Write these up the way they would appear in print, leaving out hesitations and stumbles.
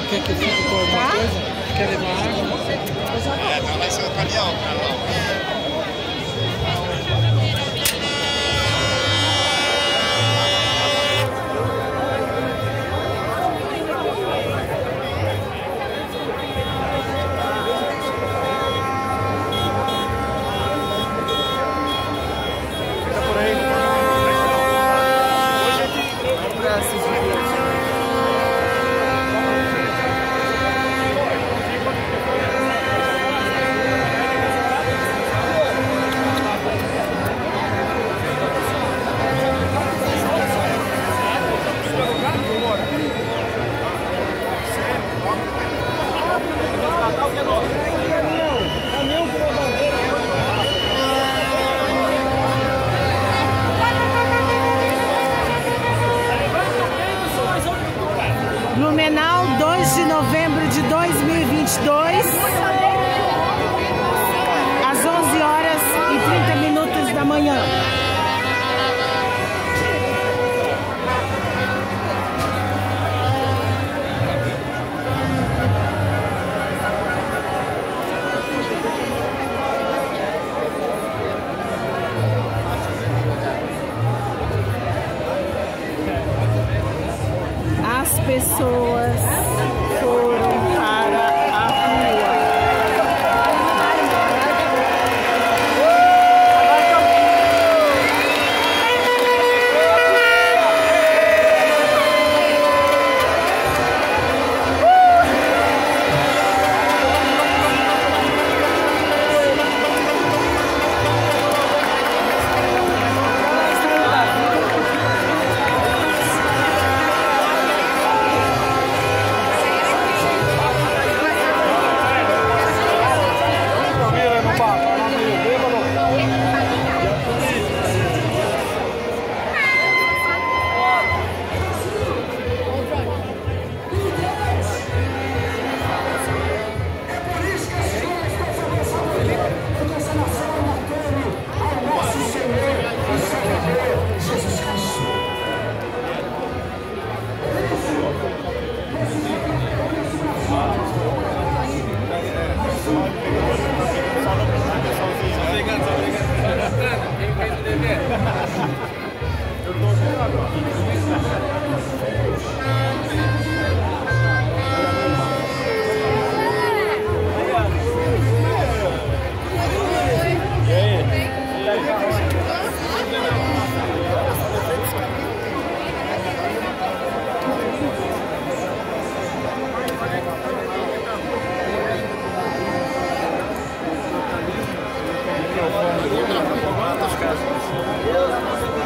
Quer que eu fique com alguma coisa? Quer levar água? Não vai ser o caminhão, cara. Blumenau, 2 de novembro de 2022, às 11h30 da manhã. As pessoas foram para a rua.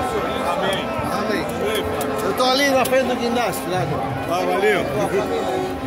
Eu tô ali na frente do guindaste, lá. Valeu.